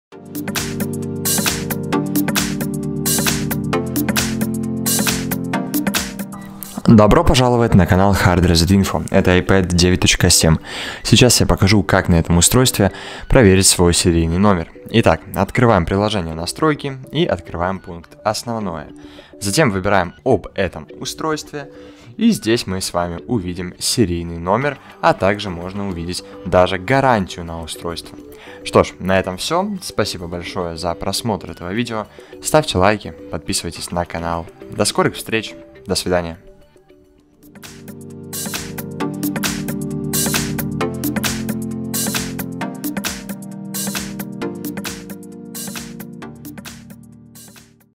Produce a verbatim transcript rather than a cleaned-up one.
Добро пожаловать на канал Hard Reset Info, это iPad девять точка семь. Сейчас я покажу, как на этом устройстве проверить свой серийный номер. Итак, открываем приложение настройки и открываем пункт основное. Затем выбираем об этом устройстве, и здесь мы с вами увидим серийный номер, а также можно увидеть даже гарантию на устройство. Что ж, на этом все. Спасибо большое за просмотр этого видео. Ставьте лайки, подписывайтесь на канал. До скорых встреч, до свидания.